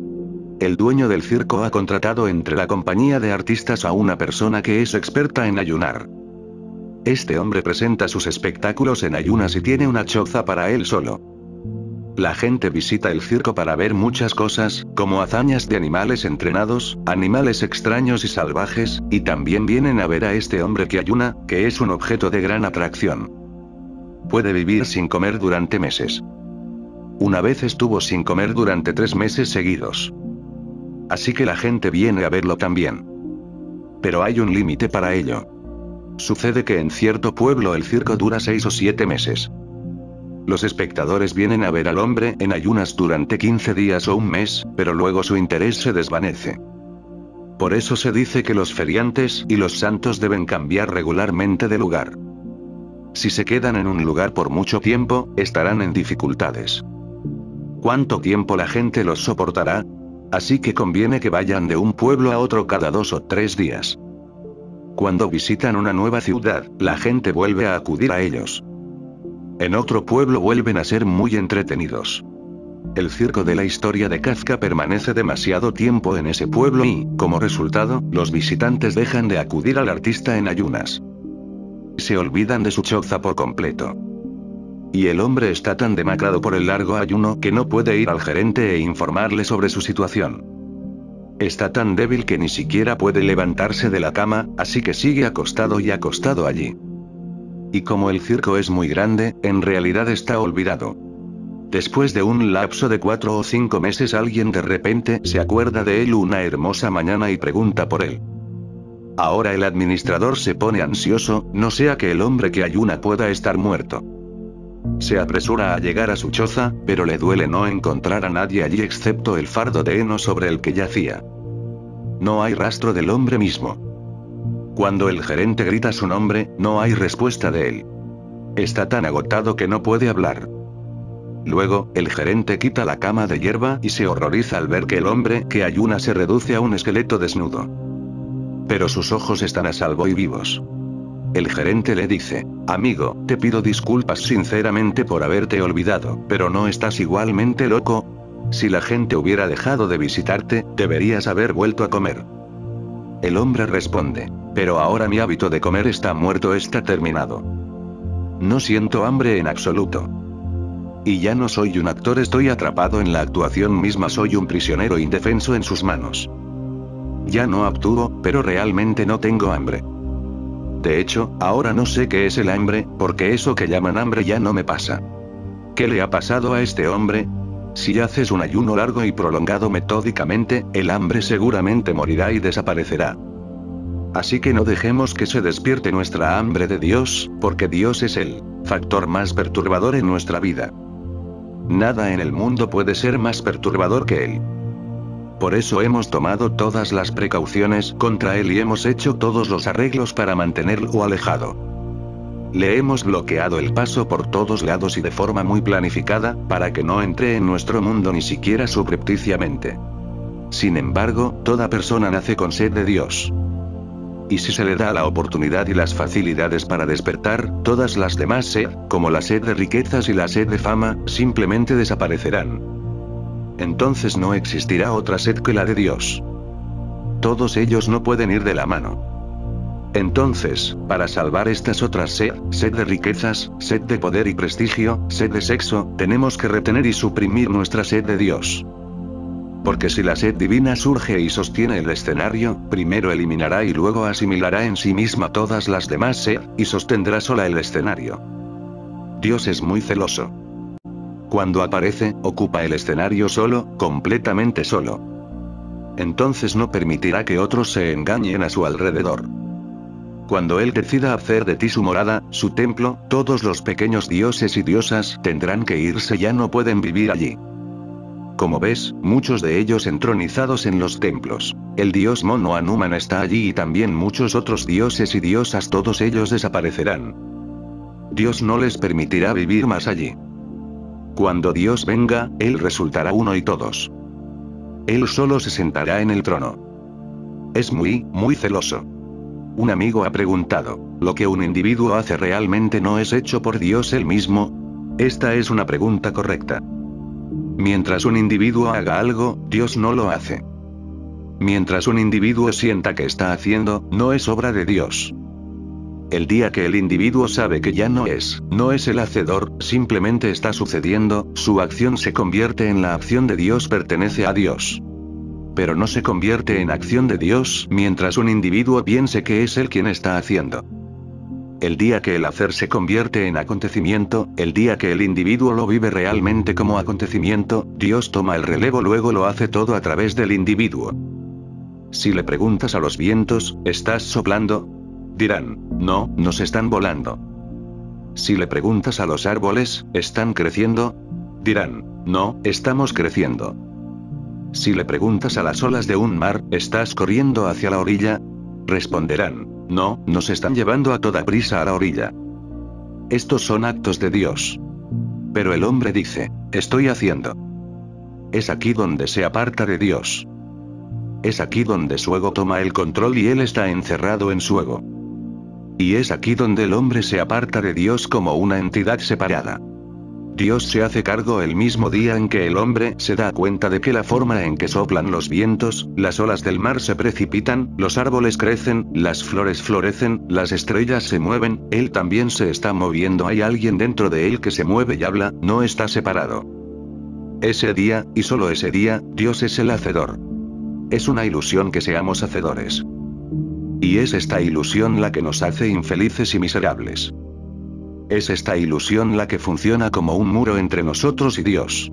El dueño del circo ha contratado entre la compañía de artistas a una persona que es experta en ayunar. Este hombre presenta sus espectáculos en ayunas y tiene una choza para él solo. La gente visita el circo para ver muchas cosas, como hazañas de animales entrenados, animales extraños y salvajes, y también vienen a ver a este hombre que ayuna, que es un objeto de gran atracción. Puede vivir sin comer durante meses. Una vez estuvo sin comer durante tres meses seguidos. Así que la gente viene a verlo también. Pero hay un límite para ello. Sucede que en cierto pueblo el circo dura seis o siete meses. Los espectadores vienen a ver al hombre en ayunas durante quince días o un mes, pero luego su interés se desvanece. Por eso se dice que los feriantes y los santos deben cambiar regularmente de lugar. Si se quedan en un lugar por mucho tiempo, estarán en dificultades. ¿Cuánto tiempo la gente los soportará? Así que conviene que vayan de un pueblo a otro cada dos o tres días. Cuando visitan una nueva ciudad, la gente vuelve a acudir a ellos. En otro pueblo vuelven a ser muy entretenidos. El circo de la historia de Kafka permanece demasiado tiempo en ese pueblo y, como resultado, los visitantes dejan de acudir al artista en ayunas. Se olvidan de su choza por completo. Y el hombre está tan demacrado por el largo ayuno que no puede ir al gerente e informarle sobre su situación. Está tan débil que ni siquiera puede levantarse de la cama, así que sigue acostado y acostado allí. Y como el circo es muy grande, en realidad está olvidado. Después de un lapso de cuatro o cinco meses alguien de repente se acuerda de él una hermosa mañana y pregunta por él. Ahora el administrador se pone ansioso, no sea que el hombre que ayuna pueda estar muerto. Se apresura a llegar a su choza, pero le duele no encontrar a nadie allí excepto el fardo de heno sobre el que yacía. No hay rastro del hombre mismo. Cuando el gerente grita su nombre, no hay respuesta de él. Está tan agotado que no puede hablar. Luego, el gerente quita la cama de hierba y se horroriza al ver que el hombre que ayuna se reduce a un esqueleto desnudo. Pero sus ojos están a salvo y vivos. El gerente le dice, amigo, te pido disculpas sinceramente por haberte olvidado, pero ¿no estás igualmente loco? Si la gente hubiera dejado de visitarte, deberías haber vuelto a comer. El hombre responde, pero ahora mi hábito de comer está muerto, está terminado. No siento hambre en absoluto. Y ya no soy un actor, estoy atrapado en la actuación misma, soy un prisionero indefenso en sus manos. Ya no actúo, pero realmente no tengo hambre. De hecho, ahora no sé qué es el hambre, porque eso que llaman hambre ya no me pasa. ¿Qué le ha pasado a este hombre? Si haces un ayuno largo y prolongado metódicamente, el hambre seguramente morirá y desaparecerá. Así que no dejemos que se despierte nuestra hambre de Dios, porque Dios es el factor más perturbador en nuestra vida. Nada en el mundo puede ser más perturbador que Él. Por eso hemos tomado todas las precauciones contra Él y hemos hecho todos los arreglos para mantenerlo alejado. Le hemos bloqueado el paso por todos lados y de forma muy planificada, para que no entre en nuestro mundo ni siquiera subrepticiamente. Sin embargo, toda persona nace con sed de Dios. Y si se le da la oportunidad y las facilidades para despertar, todas las demás sed, como la sed de riquezas y la sed de fama, simplemente desaparecerán. Entonces no existirá otra sed que la de Dios. Todos ellos no pueden ir de la mano. Entonces, para salvar estas otras sed, sed de riquezas, sed de poder y prestigio, sed de sexo, tenemos que retener y suprimir nuestra sed de Dios. Porque si la sed divina surge y sostiene el escenario, primero eliminará y luego asimilará en sí misma todas las demás sed, y sostendrá sola el escenario. Dios es muy celoso. Cuando aparece, ocupa el escenario solo, completamente solo. Entonces no permitirá que otros se engañen a su alrededor. Cuando Él decida hacer de ti su morada, su templo, todos los pequeños dioses y diosas tendrán que irse, ya no pueden vivir allí. Como ves, muchos de ellos entronizados en los templos. El dios mono Hanuman está allí y también muchos otros dioses y diosas, todos ellos desaparecerán. Dios no les permitirá vivir más allí. Cuando Dios venga, Él resultará uno y todos. Él solo se sentará en el trono. Es muy, muy celoso. Un amigo ha preguntado, ¿lo que un individuo hace realmente no es hecho por Dios él mismo? Esta es una pregunta correcta. Mientras un individuo haga algo, Dios no lo hace. Mientras un individuo sienta que está haciendo, no es obra de Dios. El día que el individuo sabe que ya no es, no es el hacedor, simplemente está sucediendo, su acción se convierte en la acción de Dios, pertenece a Dios. Pero no se convierte en acción de Dios mientras un individuo piense que es él quien está haciendo. El día que el hacer se convierte en acontecimiento, el día que el individuo lo vive realmente como acontecimiento, Dios toma el relevo, luego lo hace todo a través del individuo. Si le preguntas a los vientos, ¿estás soplando? Dirán, no, nos están volando. Si le preguntas a los árboles, ¿están creciendo? Dirán, no, estamos creciendo. Si le preguntas a las olas de un mar, ¿estás corriendo hacia la orilla? Responderán, no, nos están llevando a toda prisa a la orilla. Estos son actos de Dios. Pero el hombre dice, estoy haciendo. Es aquí donde se aparta de Dios. Es aquí donde su ego toma el control y él está encerrado en su ego. Y es aquí donde el hombre se aparta de Dios como una entidad separada. Dios se hace cargo el mismo día en que el hombre se da cuenta de que la forma en que soplan los vientos, las olas del mar se precipitan, los árboles crecen, las flores florecen, las estrellas se mueven, él también se está moviendo, hay alguien dentro de él que se mueve y habla, no está separado. Ese día, y solo ese día, Dios es el hacedor. Es una ilusión que seamos hacedores. Y es esta ilusión la que nos hace infelices y miserables. Es esta ilusión la que funciona como un muro entre nosotros y Dios.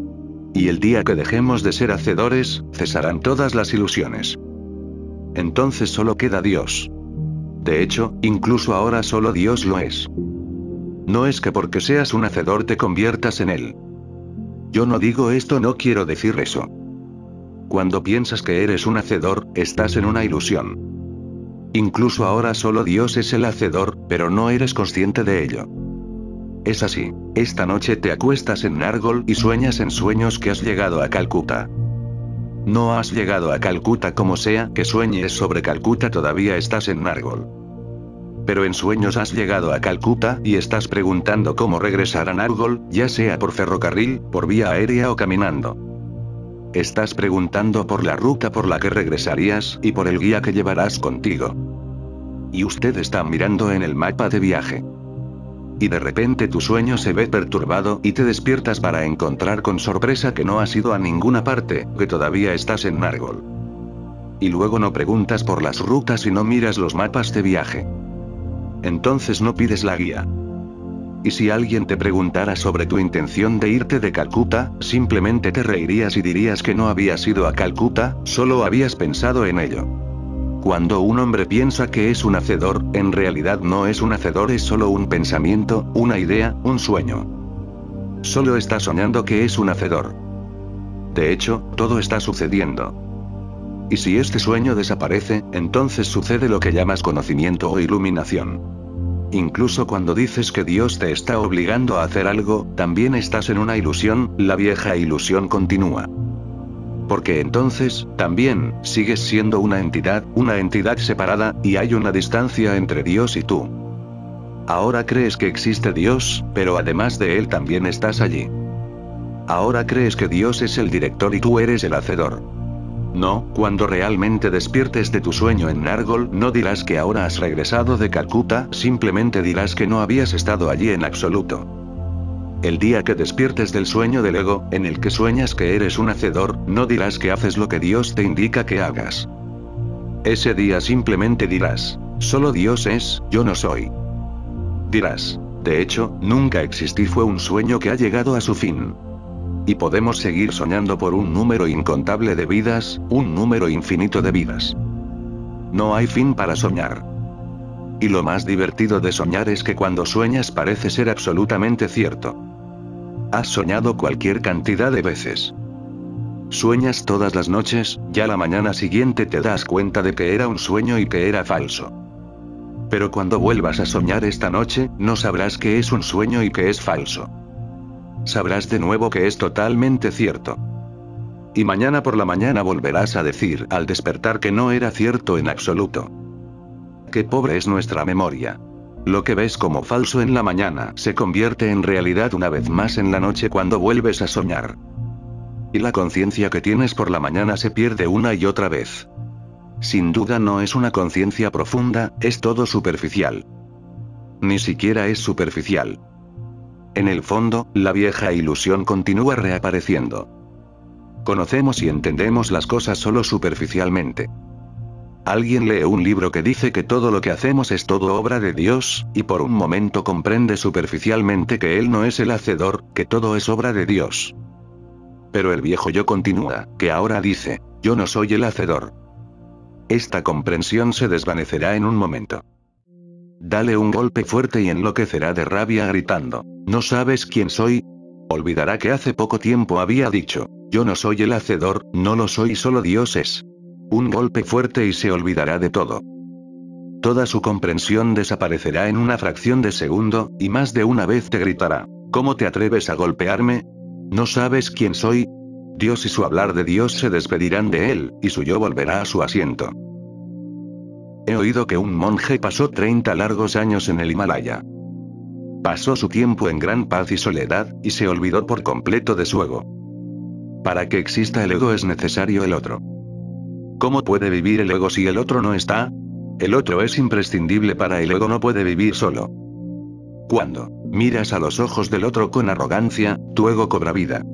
Y el día que dejemos de ser hacedores, cesarán todas las ilusiones. Entonces solo queda Dios. De hecho, incluso ahora solo Dios lo es. No es que porque seas un hacedor te conviertas en Él. Yo no digo esto, no quiero decir eso. Cuando piensas que eres un hacedor, estás en una ilusión. Incluso ahora solo Dios es el hacedor, pero no eres consciente de ello. Es así. Esta noche te acuestas en Nargol y sueñas en sueños que has llegado a Calcuta. No has llegado a Calcuta, como sea que sueñes sobre Calcuta, todavía estás en Nargol. Pero en sueños has llegado a Calcuta y estás preguntando cómo regresar a Nargol, ya sea por ferrocarril, por vía aérea o caminando. Estás preguntando por la ruta por la que regresarías y por el guía que llevarás contigo. Y usted está mirando en el mapa de viaje. Y de repente tu sueño se ve perturbado y te despiertas para encontrar con sorpresa que no has ido a ninguna parte, que todavía estás en Nargol. Y luego no preguntas por las rutas y no miras los mapas de viaje. Entonces no pides la guía. Y si alguien te preguntara sobre tu intención de irte de Calcuta, simplemente te reirías y dirías que no habías ido a Calcuta, solo habías pensado en ello. Cuando un hombre piensa que es un hacedor, en realidad no es un hacedor, es solo un pensamiento, una idea, un sueño. Solo está soñando que es un hacedor. De hecho, todo está sucediendo. Y si este sueño desaparece, entonces sucede lo que llamas conocimiento o iluminación. Incluso cuando dices que Dios te está obligando a hacer algo, también estás en una ilusión, la vieja ilusión continúa. Porque entonces, también, sigues siendo una entidad, una entidad separada, y hay una distancia entre Dios y tú. Ahora crees que existe Dios, pero además de Él también estás allí. Ahora crees que Dios es el director y tú eres el hacedor. No, cuando realmente despiertes de tu sueño en Nargol, no dirás que ahora has regresado de Calcuta, simplemente dirás que no habías estado allí en absoluto. El día que despiertes del sueño del ego, en el que sueñas que eres un hacedor, no dirás que haces lo que Dios te indica que hagas. Ese día simplemente dirás, solo Dios es, yo no soy. Dirás, de hecho, nunca existí, fue un sueño que ha llegado a su fin. Y podemos seguir soñando por un número incontable de vidas, un número infinito de vidas. No hay fin para soñar. Y lo más divertido de soñar es que cuando sueñas parece ser absolutamente cierto. Has soñado cualquier cantidad de veces. Sueñas todas las noches, ya la mañana siguiente te das cuenta de que era un sueño y que era falso. Pero cuando vuelvas a soñar esta noche, no sabrás que es un sueño y que es falso. Sabrás de nuevo que es totalmente cierto. Y mañana por la mañana volverás a decir al despertar que no era cierto en absoluto. Qué pobre es nuestra memoria. Lo que ves como falso en la mañana se convierte en realidad una vez más en la noche cuando vuelves a soñar. Y la conciencia que tienes por la mañana se pierde una y otra vez. Sin duda no es una conciencia profunda, es todo superficial. Ni siquiera es superficial. En el fondo, la vieja ilusión continúa reapareciendo. Conocemos y entendemos las cosas solo superficialmente. Alguien lee un libro que dice que todo lo que hacemos es todo obra de Dios, y por un momento comprende superficialmente que Él no es el hacedor, que todo es obra de Dios. Pero el viejo yo continúa, que ahora dice, yo no soy el hacedor. Esta comprensión se desvanecerá en un momento. Dale un golpe fuerte y enloquecerá de rabia gritando, ¿no sabes quién soy? Olvidará que hace poco tiempo había dicho, yo no soy el hacedor, no lo soy, solo Dios es. Un golpe fuerte y se olvidará de todo. Toda su comprensión desaparecerá en una fracción de segundo, y más de una vez te gritará, ¿cómo te atreves a golpearme? ¿No sabes quién soy? Dios y su hablar de Dios se despedirán de él, y su yo volverá a su asiento. He oído que un monje pasó treinta largos años en el Himalaya. Pasó su tiempo en gran paz y soledad, y se olvidó por completo de su ego. Para que exista el ego es necesario el otro. ¿Cómo puede vivir el ego si el otro no está? El otro es imprescindible para el ego, no puede vivir solo. Cuando miras a los ojos del otro con arrogancia, tu ego cobra vida.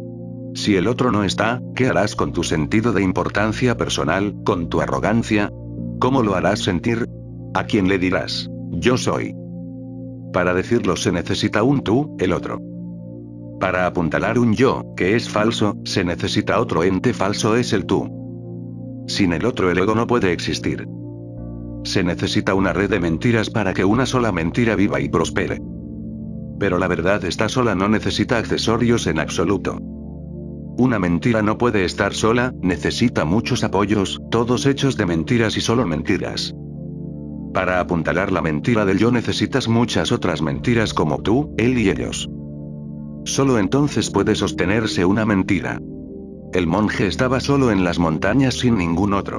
Si el otro no está, ¿qué harás con tu sentido de importancia personal, con tu arrogancia? ¿Cómo lo harás sentir? ¿A quién le dirás, yo soy? Para decirlo se necesita un tú, el otro. Para apuntalar un yo, que es falso, se necesita otro ente falso, es el tú. Sin el otro el ego no puede existir. Se necesita una red de mentiras para que una sola mentira viva y prospere. Pero la verdad está sola, no necesita accesorios en absoluto. Una mentira no puede estar sola, necesita muchos apoyos, todos hechos de mentiras y solo mentiras. Para apuntalar la mentira del yo necesitas muchas otras mentiras como tú, él y ellos. Solo entonces puede sostenerse una mentira. El monje estaba solo en las montañas sin ningún otro.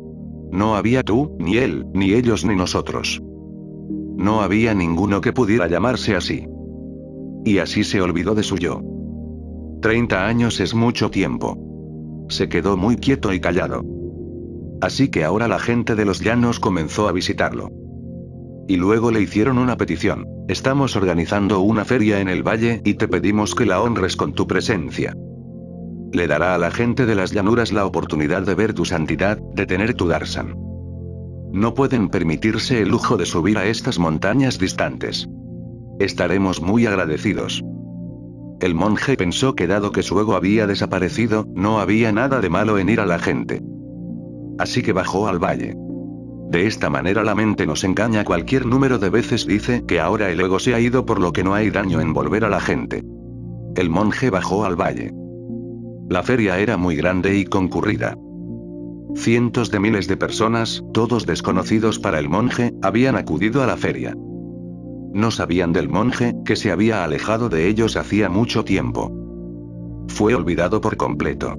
No había tú, ni él, ni ellos, ni nosotros. No había ninguno que pudiera llamarse así. Y así se olvidó de su yo. Treinta años es mucho tiempo. Se quedó muy quieto y callado. Así que ahora la gente de los llanos comenzó a visitarlo. Y luego le hicieron una petición. Estamos organizando una feria en el valle y te pedimos que la honres con tu presencia. Le dará a la gente de las llanuras la oportunidad de ver tu santidad, de tener tu darshan. No pueden permitirse el lujo de subir a estas montañas distantes. Estaremos muy agradecidos. El monje pensó que dado que su ego había desaparecido, no había nada de malo en ir a la gente. Así que bajó al valle. De esta manera la mente nos engaña cualquier número de veces, dice que ahora el ego se ha ido por lo que no hay daño en volver a la gente. El monje bajó al valle. La feria era muy grande y concurrida. Cientos de miles de personas, todos desconocidos para el monje, habían acudido a la feria. No sabían del monje, que se había alejado de ellos hacía mucho tiempo. Fue olvidado por completo.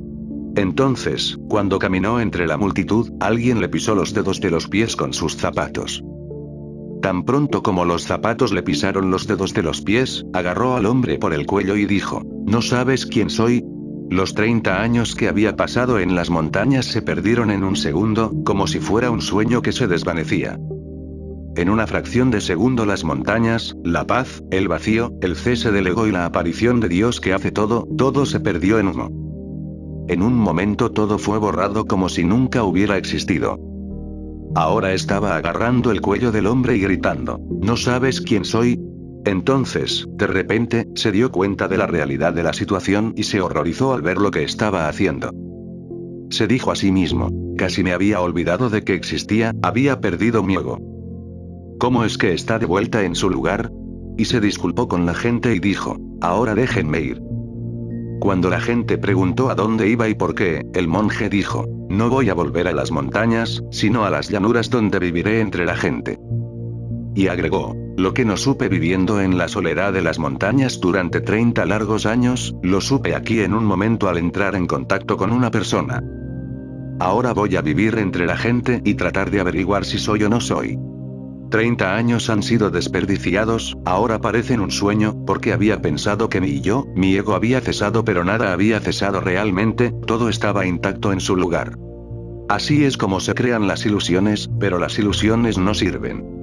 Entonces, cuando caminó entre la multitud, alguien le pisó los dedos de los pies con sus zapatos. Tan pronto como los zapatos le pisaron los dedos de los pies, agarró al hombre por el cuello y dijo, ¿no sabes quién soy? Los treinta años que había pasado en las montañas se perdieron en un segundo, como si fuera un sueño que se desvanecía. En una fracción de segundo las montañas, la paz, el vacío, el cese del ego y la aparición de Dios que hace todo, todo se perdió en humo. En un momento todo fue borrado como si nunca hubiera existido. Ahora estaba agarrando el cuello del hombre y gritando, ¿no sabes quién soy? Entonces, de repente, se dio cuenta de la realidad de la situación y se horrorizó al ver lo que estaba haciendo. Se dijo a sí mismo, casi me había olvidado de que existía, había perdido mi ego. ¿Cómo es que está de vuelta en su lugar? Y se disculpó con la gente y dijo, ahora déjenme ir. Cuando la gente preguntó a dónde iba y por qué, el monje dijo, no voy a volver a las montañas, sino a las llanuras donde viviré entre la gente. Y agregó, lo que no supe viviendo en la soledad de las montañas durante treinta largos años, lo supe aquí en un momento al entrar en contacto con una persona. Ahora voy a vivir entre la gente y tratar de averiguar si soy o no soy. Treinta años han sido desperdiciados, ahora parecen un sueño, porque había pensado que mi yo, mi ego había cesado, pero nada había cesado realmente, todo estaba intacto en su lugar. Así es como se crean las ilusiones, pero las ilusiones no sirven.